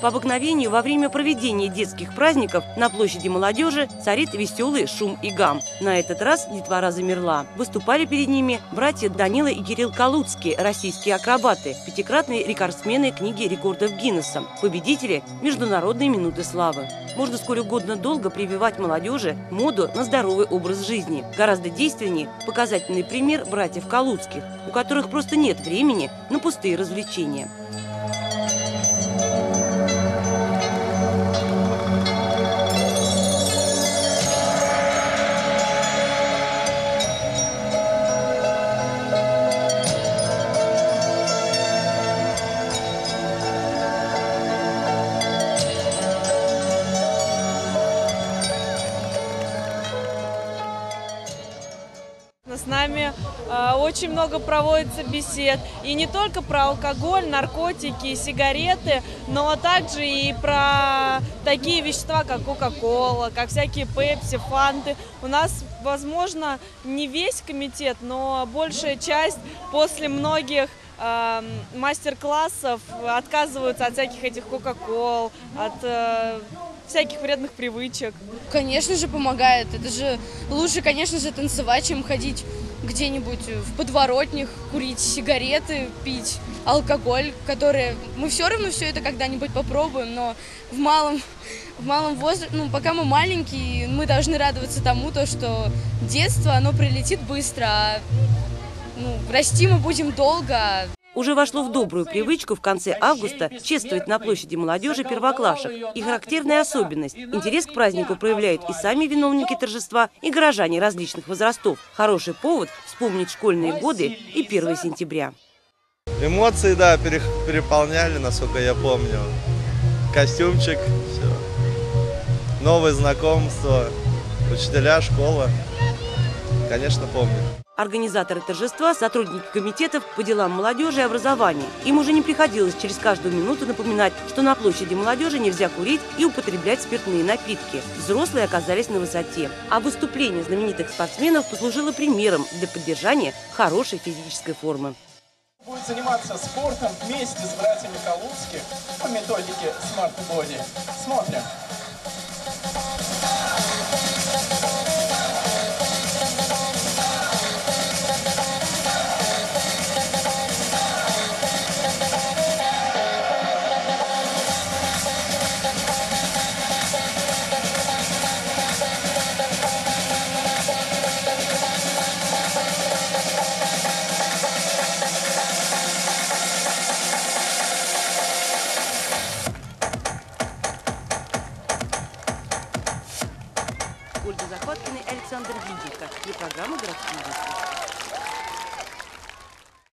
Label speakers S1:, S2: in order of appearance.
S1: обыкновению, во время проведения детских праздников на площади Молодежи царит веселый шум и гам. На этот раз детвора замерла. Выступали перед ними братья Данила и Кирилл Калуцкие, российские акробаты, пятикратные рекордсмены книги рекордов Гиннесса, победители Международной минуты славы. Можно сколь угодно долго прививать молодежи моду на здоровый образ жизни. Гораздо действеннее показательный пример братьев Калуцких, у которых просто нет времени на пустые развлечения.
S2: С нами очень много проводится бесед. И не только про алкоголь, наркотики, сигареты, но также и про такие вещества, как кока-кола, как всякие пепси, фанты. У нас, возможно, не весь комитет, но большая часть после многих мастер-классов отказываются от всяких этих кока-кол, от всяких вредных привычек.
S3: Конечно же, помогает. Это же лучше, конечно же, танцевать, чем ходить где-нибудь в подворотнях, курить сигареты, пить алкоголь, которые мы все равно все это когда-нибудь попробуем, но в малом возрасте, пока мы маленькие, мы должны радоваться тому, что детство, оно прилетит быстро, а расти мы будем долго.
S1: Уже вошло в добрую привычку в конце августа чествовать на площади Молодежи первоклашек. И характерная особенность – интерес к празднику проявляют и сами виновники торжества, и горожане различных возрастов. Хороший повод вспомнить школьные годы и 1 сентября.
S4: Эмоции, да, переполняли, насколько я помню. Костюмчик, все. Новые знакомства, учителя, школа. Конечно, помню.
S1: Организаторы торжества – сотрудники комитетов по делам молодежи и образования. Им уже не приходилось через каждую минуту напоминать, что на площади Молодежи нельзя курить и употреблять спиртные напитки. Взрослые оказались на высоте. А выступление знаменитых спортсменов послужило примером для поддержания хорошей физической формы.
S5: Будет заниматься спортом вместе с братьями Калуцких по методике Smart Body. Смотрим.
S1: Ольга Захваткина и Александр Виденко. Для программы «Городские вести».